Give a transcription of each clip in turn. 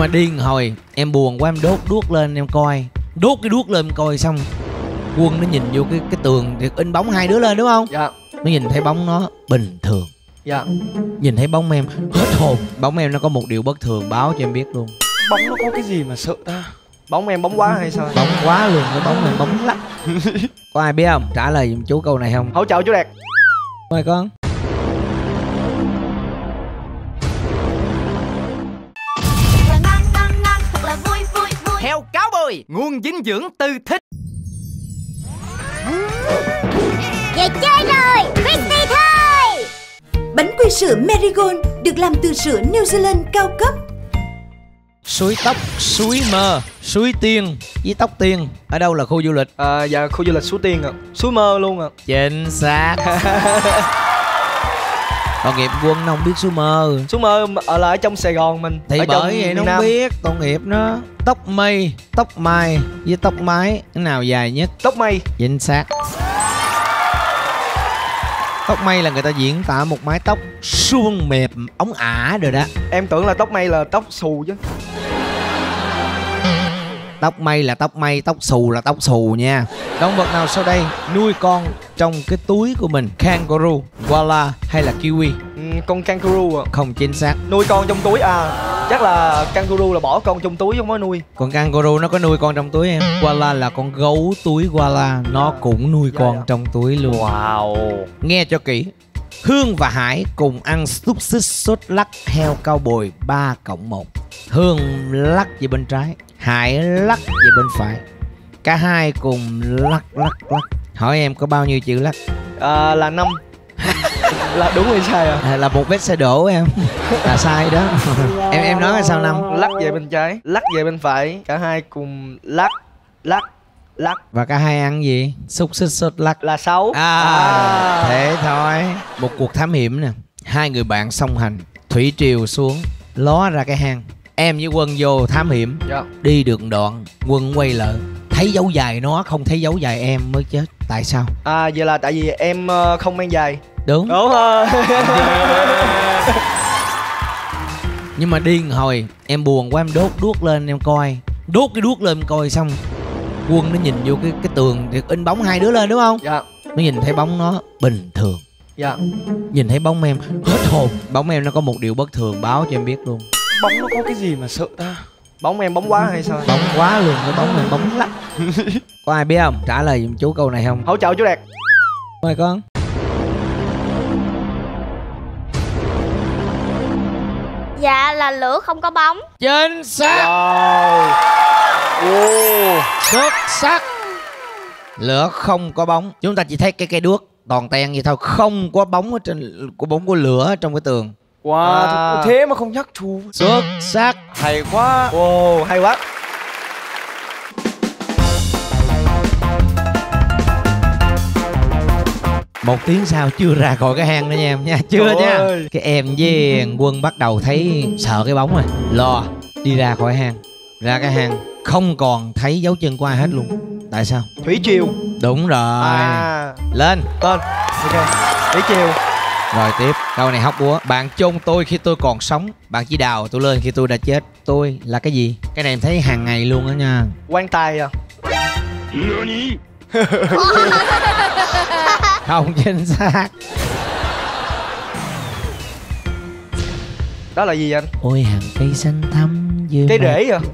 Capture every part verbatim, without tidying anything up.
mà điên hồi em buồn quá em đốt đuốc lên em coi. Đốt cái đuốc lên em coi xong Quân nó nhìn vô cái cái tường thì in bóng hai đứa lên đúng không? Dạ. Nó nhìn thấy bóng nó bình thường. Dạ. Nhìn thấy bóng em hết hồn. Bóng em nó có một điều bất thường báo cho em biết luôn. Bóng nó có cái gì mà sợ ta? Bóng em bóng quá hay sao? Bóng quá luôn, cái bóng em bóng lắm. Có ai biết không? Trả lời giùm chú câu này không? Hỗ trợ chú Đạt. Mời con. Heo cáo bồi, nguồn dinh dưỡng từ thích. Về chơi rồi, Christy thôi. Bánh quy sữa Marigold được làm từ sữa New Zealand cao cấp. Suối tóc, suối mơ, suối tiên với tóc tiên. Ở đâu là khu du lịch? À, dạ khu du lịch Suối Tiên ạ. À. Suối Mơ luôn ạ. À. Chính xác. Tội nghiệp Quân nó không biết suối mơ. Suối Mơ ở lại trong Sài Gòn mình. Thì ở bởi vậy nó không biết. Tội nghiệp nó. Tóc mây, tóc mai với tóc mái, cái nào dài nhất? Tóc mây. Chính xác. Tóc mây là người ta diễn tả một mái tóc suông mềm, ống ả rồi đó. Em tưởng là tóc mây là tóc xù chứ. Tóc mây là tóc mây, tóc xù là tóc xù nha. Động vật nào sau đây nuôi con trong cái túi của mình? Kangaroo, koala hay là kiwi? Ừ, con kangaroo à. Không chính xác. Nuôi con trong túi à? Chắc là kangaroo là bỏ con trong túi không có nuôi. Còn kangaroo nó có nuôi con trong túi em. Koala là con gấu túi koala, nó cũng nuôi dạ, con dạ. trong túi luôn. Wow. Nghe cho kỹ. Hương và Hải cùng ăn xúc xích sốt lắc heo cao bồi ba cộng một. Hương lắc về bên trái, Hải lắc về bên phải. Cả hai cùng lắc lắc lắc. Hỏi em có bao nhiêu chữ lắc? À, là năm. Là đúng hay sai à? À, là một vết xe đổ em. Là sai đó. Em em nói là sao năm? Lắc về bên trái, lắc về bên phải. Cả hai cùng lắc, lắc, lắc. Và cả hai ăn gì? Xúc xích sốt lắc. Là sáu. À, à. Thế thôi. Một cuộc thám hiểm nè. Hai người bạn song hành, thủy triều xuống, ló ra cái hang. Em với Quân vô thám hiểm. Dạ. Đi được đoạn, Quân quay lại thấy dấu dài nó, không thấy dấu dài em mới chết. Tại sao? À, vậy là tại vì em uh, không mang giày. Đúng. Đúng rồi. Nhưng mà điên hồi em buồn quá em đốt đuốc lên em coi. Đốt cái đuốc lên em coi xong Quân nó nhìn vô cái cái tường thì in bóng hai đứa lên đúng không? Dạ. Nó nhìn thấy bóng nó bình thường. Dạ. Nhìn thấy bóng em hết hồn. Bóng em nó có một điều bất thường báo cho em biết luôn. Bóng nó có cái gì mà sợ ta? Bóng em bóng quá hay sao? Bóng quá luôn, cái bóng em bóng lắm. Có ai biết không? Trả lời giùm chú câu này không? Hỗ trợ chú Đạt. Mời con. Dạ là lửa không có bóng. Chính xác. Wow. Oh. Xuất sắc. Lửa không có bóng. Chúng ta chỉ thấy cái cây đuốc toàn ten vậy thôi, không có bóng ở trên của bóng của lửa ở trong cái tường. Wow, à. Thế mà không nhắc chú. Xuất sắc. Hay quá. Wow, hay quá. Một tiếng sau chưa ra khỏi cái hang nữa nha em nha. Chưa Trời nha ơi. Cái em với Quân bắt đầu thấy sợ cái bóng rồi. Lo đi ra khỏi hang. Ra cái hang không còn thấy dấu chân của ai hết luôn. Tại sao? Thủy triều. Đúng rồi. À. Lên. Tên. Ok. Thủy triều. Rồi tiếp. Câu này hóc búa. Bạn chôn tôi khi tôi còn sống, bạn chỉ đào tôi lên khi tôi đã chết. Tôi là cái gì? Cái này em thấy hàng ngày luôn đó nha. Quan tài à? Không chính xác. Đó là gì anh? Ôi hàng cây xanh thắm dương. Cây rễ à?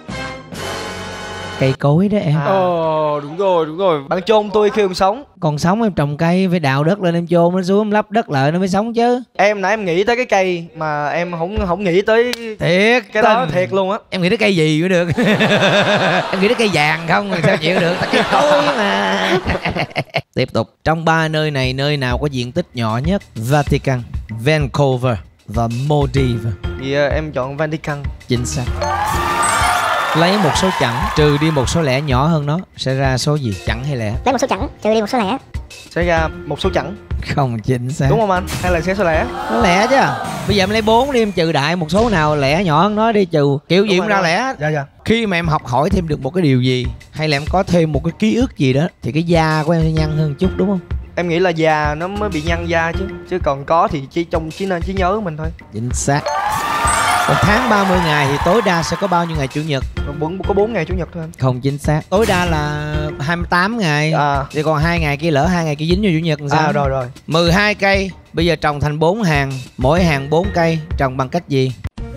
Cây cối đó em. À. Ồ, đúng rồi, đúng rồi. Bạn chôn tôi khi còn sống. Còn sống em trồng cây phải đào đất lên em chôn nó xuống, em lấp đất lại nó mới sống chứ. Em nãy em nghĩ tới cái cây mà em không không nghĩ tới thiệt cái đó thiệt luôn á. Em nghĩ tới cây gì cũng được. Em nghĩ tới cây vàng không sao chịu được, tại cây cối mà. Tiếp tục. Trong ba nơi này, nơi nào có diện tích nhỏ nhất? Vatican, Vancouver và Maldives. Vì uh, em chọn Vatican. Chính xác. Lấy một số chẵn trừ đi một số lẻ nhỏ hơn nó sẽ ra số gì? Chẵn hay lẻ? Lấy một số chẵn trừ đi một số lẻ. Sẽ ra một số chẵn. Không chính xác. Đúng không anh? Hay là sẽ số lẻ? Nó lẻ chứ. Bây giờ em lấy bốn đi, em trừ đại một số nào lẻ nhỏ hơn nó đi, trừ kiểu gì cũng ra lẻ. Dạ dạ. Khi mà em học hỏi thêm được một cái điều gì, hay là em có thêm một cái ký ức gì đó, thì cái da của em sẽ nhăn hơn chút đúng không? Em nghĩ là già nó mới bị nhăn da chứ. Chứ còn có thì chỉ trong trí nên trí nhớ của mình thôi. Chính xác. Một tháng ba mươi ngày thì tối đa sẽ có bao nhiêu ngày chủ nhật? Bốn, có bốn ngày chủ nhật thôi anh. Không chính xác. Tối đa là hai mươi tám ngày. À. Thì còn hai ngày kia lỡ hai ngày kia dính vô chủ nhật làm sao? À rồi rồi. mười hai cây bây giờ trồng thành bốn hàng, mỗi hàng bốn cây, trồng bằng cách gì?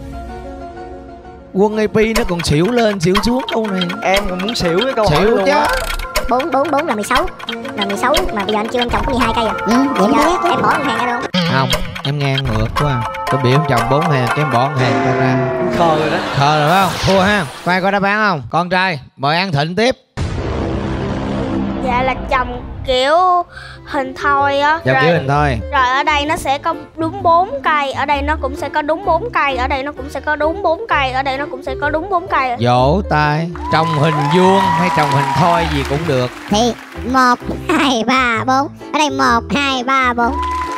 Quân a pê nó còn xỉu lên xỉu xuống câu này. Em còn muốn xỉu cái câu hỏi Xỉu luôn chứ. á. Bốn, bốn, bốn là mười sáu. Là mười sáu mà bây giờ anh chưa anh trồng có mười hai cây à? Ừ, vậy giờ em bỏ một hàng ra đâu? Không, em ngang ngược quá. Tôi biểu em trồng bốn hàng, cái em bỏ một hàng ta ra. Khờ rồi đó. Khờ rồi phải không? Thua ha. Coi có đáp án không? Con trai, mời An Thịnh tiếp. Dạ là trồng kiểu hình thoi á. Chào kiểu hình thôi. Rồi ở đây nó sẽ có đúng bốn cây, ở đây nó cũng sẽ có đúng bốn cây, ở đây nó cũng sẽ có đúng bốn cây, ở đây nó cũng sẽ có đúng bốn cây. Vỗ tay. Trồng hình vuông hay trồng hình thoi gì cũng được. Thì một, hai, ba, bốn. Ở đây một, hai, ba, bốn.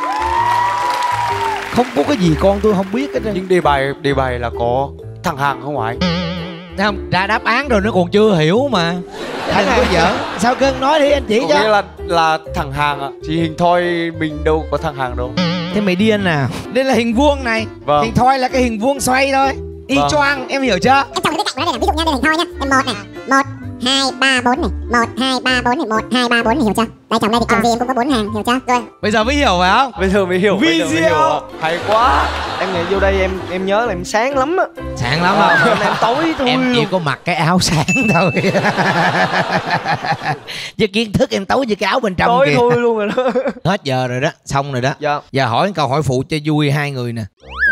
Không có cái gì con tôi không biết hết trơn. Nhưng đề bài đề bài là có thằng hàng không phải? Không, ra đáp án rồi nó còn chưa hiểu mà. Anh có giỡn. Sao cưng nói đi anh chỉ Có cho. nghĩa là là thằng hàng ạ. Thì hình thoi mình đâu có thằng hàng đâu. Thế mày điên à? Đây là hình vuông này. Vâng. Hình thoi là cái hình vuông xoay thôi. Y Vâng. choang, em hiểu chưa? Em trồng cái cạnh của nó đây là ví dụ nha, đây là hình thoi nhá. Em một này, một, hai, ba, bốn này, một, hai, ba, bốn này, một, hai, ba, bốn này, hiểu chưa? Đây trồng đây thì trồng gì em cũng có bốn hàng, hiểu chưa? Rồi. Bây giờ mới hiểu phải không? Bây giờ mới hiểu. bây giờ mới Video. hiểu ạ. Hay quá. Em nghĩ vô đây em em nhớ là em sáng lắm á. Sáng lắm À, không? em tối thôi Em chỉ luôn. có mặc cái áo sáng thôi. Chứ kiến thức em tối với cái áo bên trong Tối kìa. thôi luôn rồi đó. Hết giờ rồi đó, xong rồi đó. Dạ. Giờ hỏi câu hỏi phụ cho vui hai người nè.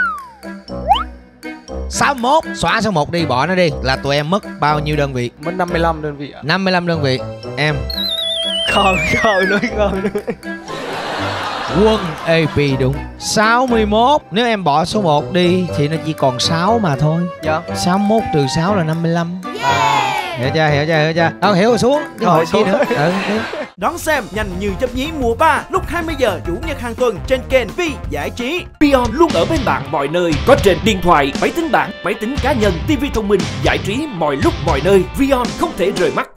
Sáu mốt, xóa số một đi, bỏ nó đi. Là tụi em mất bao nhiêu đơn vị? Mất năm mươi lăm đơn vị ạ. năm mươi lăm đơn vị. Em Khờ khờ nữa khờ nữa. Quân a pê đúng. Sáu mươi mốt. Nếu em bỏ số một đi thì nó chỉ còn sáu mà thôi. Dạ. Sáu mươi mốt trừ sáu là năm mươi lăm. Hiểu chưa, hiểu chưa, hiểu chưa? Đâu hiểu rồi xuống. Đi Rồi, hỏi chi xuống. nữa. Ừ, đi. Đón xem Nhanh Như Chấp Nhí mùa ba lúc hai mươi giờ Chủ nhật hàng tuần trên kênh Vi Giải Trí. Beyond luôn ở bên bạn mọi nơi, có trên điện thoại, máy tính bảng, máy tính cá nhân, ti vi thông minh, giải trí mọi lúc mọi nơi. Beyond không thể rời mắt.